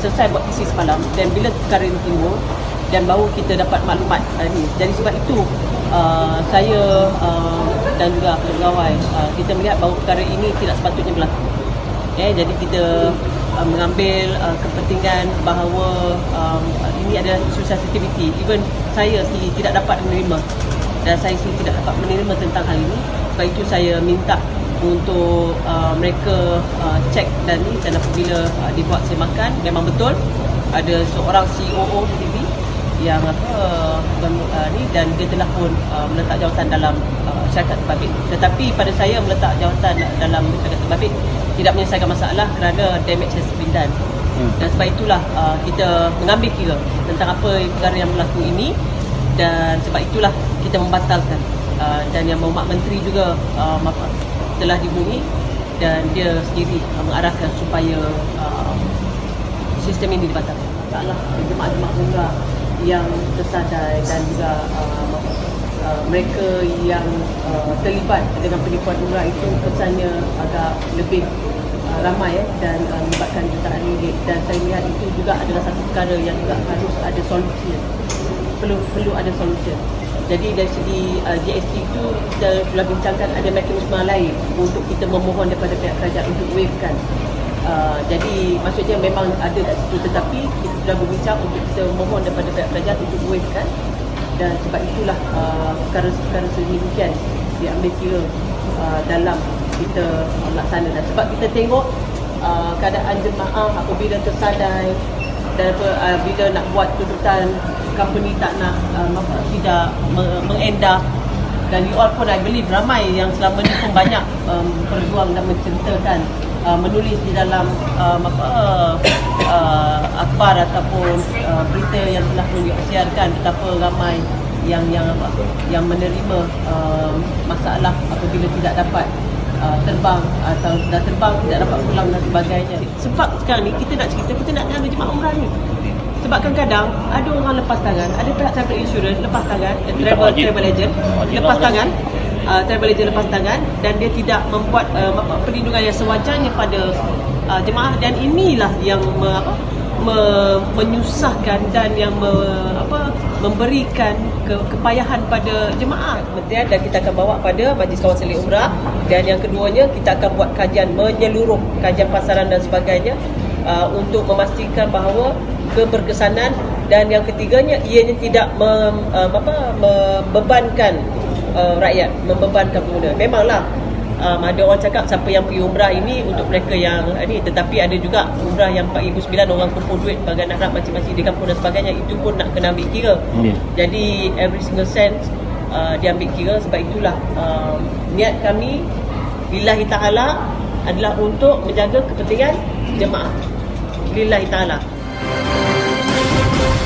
selesai buat isi semalam, dan bila perkara ini timbul, dan baru kita dapat maklumat ni. Jadi sebab itu saya dan juga pegawai kita melihat bahawa perkara ini tidak sepatutnya berlaku. Jadi kita mengambil kepentingan bahawa ini adalah isu sensitivity. Even saya sendiri tidak dapat menerima, dan saya sendiri tidak dapat menerima tentang hal ini. Sebab itu saya minta untuk mereka cek dan ni, dan apabila dibuat semakan, memang betul ada seorang COO TV yang ni, dan dia telah pun meletak jawatan dalam syarikat terbabit. Tetapi pada saya meletak jawatan dalam syarikat terbabit tidak menyelesaikan masalah kerana damage has been done. Dan sebab itulah kita mengambil kira tentang apa perkara yang berlaku ini, dan sebab itulah kita membatalkan, dan yang Mak Menteri juga telah dihubungi, dan dia sendiri mengarahkan supaya sistem ini dibatalkan. Taklah jemaah-jemaah umrah yang tersadai dan juga mereka yang terlibat dengan penipuan umrah itu kesannya agak lebih ramai dan melibatkan jutaan ringgit, dan saya lihat itu juga adalah satu perkara yang juga harus ada solusi, perlu ada solusi. Jadi dari segi GST itu kita telah bincangkan ada mekanisme lain untuk kita memohon daripada pihak kerajaan untuk wavekan. Jadi maksudnya memang ada kat situ, tetapi kita sudah berbincang untuk kita mohon daripada pihak kerajaan untuk wavekan, dan sebab itulah perkara-perkara sedemikian diambil kira dalam kita melaksanakan. Dan sebab kita tengok keadaan jemaah apabila tersadai, dan bila nak buat tuntutan, company tak nak tidak mengendah. Dan you all pun I believe ramai yang selama ni pun banyak berjuang dan menceritakan, menulis di dalam akhbar ataupun berita yang telah pun disiarkan betapa ramai yang menerima masalah apabila tidak dapat terbang, atau dah terbang tidak dapat pulang dan sebagainya. Sebab sekarang ni kita nak cerita, kita nak jaga jemaah umrah ni. Sebab kadang-kadang ada orang lepas tangan, ada pihak travel insurance lepas tangan, travel agent lepas tangan, travel agent lepas tangan, dan dia tidak membuat perlindungan yang sewajarnya pada jemaah, dan inilah yang menyusahkan dan yang memberikan kepayahan pada jemaah. Dan kita akan bawa pada Majlis Kawal Salik Umrah, dan yang keduanya kita akan buat kajian menyeluruh, kajian pasaran dan sebagainya, untuk memastikan bahawa keberkesanan, dan yang ketiganya ianya tidak membebankan rakyat, membebankan pengguna. Memanglah ada orang cakap siapa yang pergi umrah ini untuk mereka yang ni, tetapi ada juga umrah yang 4,900 orang kumpul duit bagi nak macam-macam di kampung dan sebagainya, itu pun nak kena ambil kira. Jadi every single cent diambil kira. Sebab itulah niat kami lillahi ta'ala adalah untuk menjaga kepentingan jemaah lillahi ta'ala.